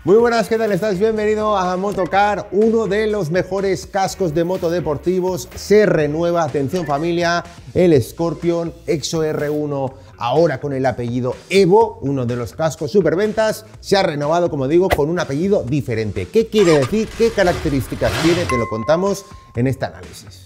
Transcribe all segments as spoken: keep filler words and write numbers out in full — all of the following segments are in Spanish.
Muy buenas, ¿qué tal estás? Bienvenido a Motocar, uno de los mejores cascos de moto deportivos. Se renueva, atención familia, el Scorpion Exo R uno, ahora con el apellido Evo, uno de los cascos superventas, se ha renovado, como digo, con un apellido diferente. ¿Qué quiere decir? ¿Qué características tiene? Te lo contamos en este análisis.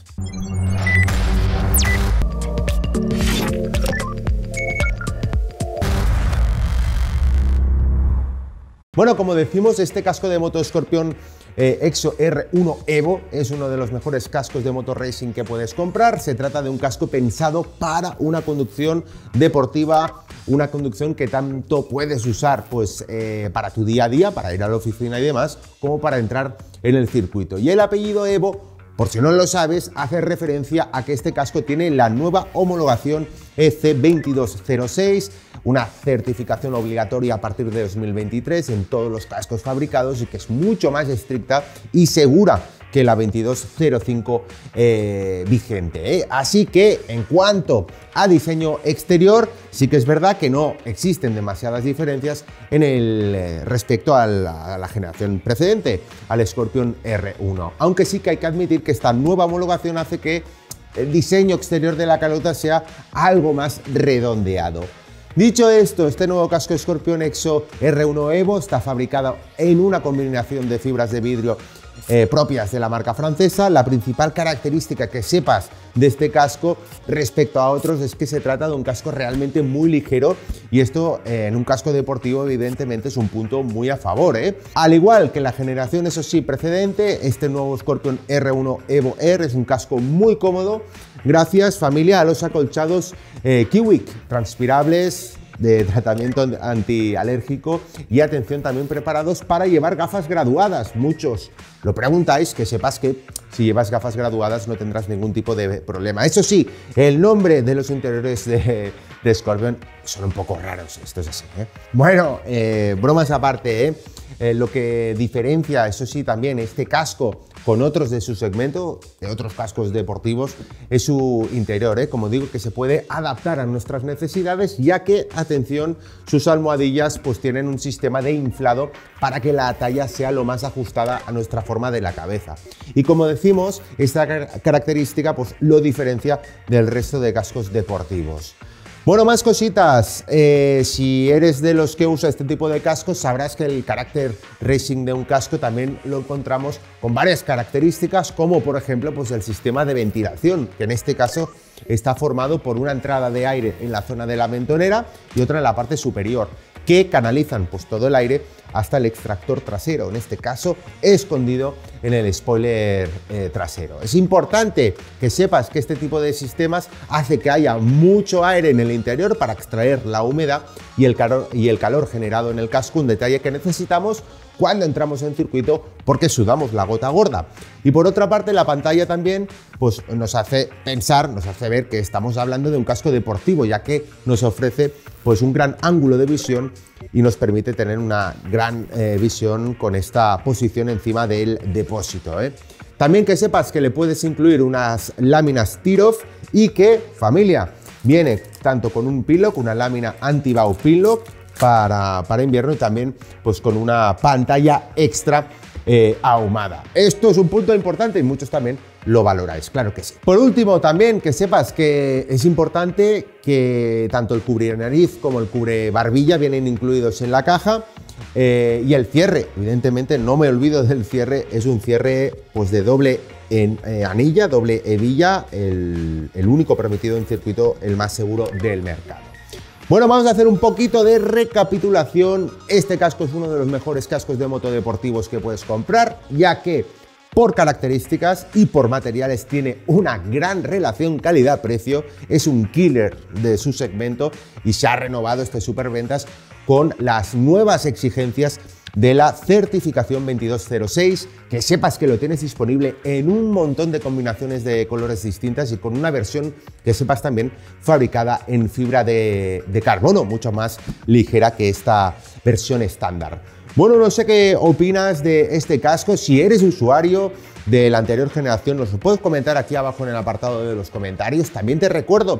Bueno, como decimos, este casco de moto Scorpion eh, Exo R uno Evo es uno de los mejores cascos de moto racing que puedes comprar. Se trata de un casco pensado para una conducción deportiva, una conducción que tanto puedes usar pues, eh, para tu día a día, para ir a la oficina y demás, como para entrar en el circuito. Y el apellido Evo, por si no lo sabes, hace referencia a que este casco tiene la nueva homologación E C veintidós cero seis, una certificación obligatoria a partir de dos mil veintitrés en todos los cascos fabricados y que es mucho más estricta y segura que la veintidós cero cinco eh, vigente. ¿eh? Así que en cuanto a diseño exterior, sí que es verdad que no existen demasiadas diferencias en el eh, respecto a la, a la generación precedente, al Scorpion R uno. Aunque sí que hay que admitir que esta nueva homologación hace que el diseño exterior de la calota sea algo más redondeado. Dicho esto, este nuevo casco Scorpion Exo R uno Evo está fabricado en una combinación de fibras de vidrio eh, propias de la marca francesa. La principal característica que sepas de este casco respecto a otros es que se trata de un casco realmente muy ligero y esto eh, en un casco deportivo evidentemente es un punto muy a favor. ¿eh? Al igual que la generación, eso sí, precedente, este nuevo Scorpion R uno Evo R es un casco muy cómodo gracias, familia, a los acolchados eh, Kiwick transpirables de tratamiento antialérgico y atención también preparados para llevar gafas graduadas. Muchos lo preguntáis, que sepas que si llevas gafas graduadas no tendrás ningún tipo de problema. Eso sí, el nombre de los interiores de, de Scorpion son un poco raros, esto es así. ¿eh? Bueno, eh, bromas aparte, ¿eh? Eh, lo que diferencia, eso sí, también este casco con otros de su segmento, de otros cascos deportivos, es su interior, ¿eh? como digo, que se puede adaptar a nuestras necesidades, ya que, atención, sus almohadillas pues tienen un sistema de inflado para que la talla sea lo más ajustada a nuestra forma de la cabeza. Y como decimos, esta característica pues lo diferencia del resto de cascos deportivos. Bueno, más cositas. Eh, si eres de los que usa este tipo de cascos, sabrás que el carácter racing de un casco también lo encontramos con varias características, como por ejemplo pues el sistema de ventilación, que en este caso está formado por una entrada de aire en la zona de la mentonera y otra en la parte superior, que canalizan pues todo el aire hasta el extractor trasero, en este caso escondido en el spoiler eh, trasero. Es importante que sepas que este tipo de sistemas hace que haya mucho aire en el interior para extraer la humedad y el calor, y el calor generado en el casco, un detalle que necesitamos cuando entramos en circuito porque sudamos la gota gorda. Y por otra parte, la pantalla también pues, nos hace pensar, nos hace ver que estamos hablando de un casco deportivo, ya que nos ofrece pues, un gran ángulo de visión y nos permite tener una gran eh, visión con esta posición encima del depósito. ¿eh? También que sepas que le puedes incluir unas láminas Tirof y que, familia, viene tanto con un pinlock, una lámina anti-bow pinlock, Para, para invierno y también pues con una pantalla extra eh, ahumada. Esto es un punto importante y muchos también lo valoráis, claro que sí. Por último, también que sepas que es importante que tanto el cubre nariz como el cubre barbilla vienen incluidos en la caja eh, y el cierre, evidentemente no me olvido del cierre, es un cierre pues de doble en, eh, anilla, doble hebilla, el, el único permitido en circuito, el más seguro del mercado. Bueno, vamos a hacer un poquito de recapitulación. Este casco es uno de los mejores cascos de moto deportivos que puedes comprar, ya que por características y por materiales tiene una gran relación calidad-precio, es un killer de su segmento y se ha renovado este superventas con las nuevas exigencias de la certificación veintidós cero seis, que sepas que lo tienes disponible en un montón de combinaciones de colores distintas y con una versión que sepas también fabricada en fibra de, de carbono, mucho más ligera que esta versión estándar. Bueno, no sé qué opinas de este casco. Si eres usuario de la anterior generación, nos lo puedes comentar aquí abajo en el apartado de los comentarios. También te recuerdo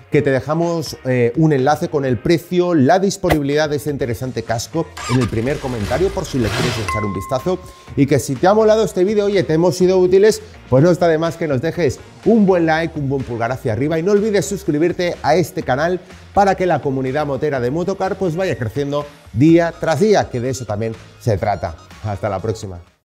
que te dejamos eh, un enlace con el precio, la disponibilidad de este interesante casco en el primer comentario por si le quieres echar un vistazo, y que si te ha molado este vídeo, oye, te hemos sido útiles, pues no está de más que nos dejes un buen like, un buen pulgar hacia arriba, y no olvides suscribirte a este canal para que la comunidad motera de Motocar pues vaya creciendo día tras día, que de eso también se trata. Hasta la próxima.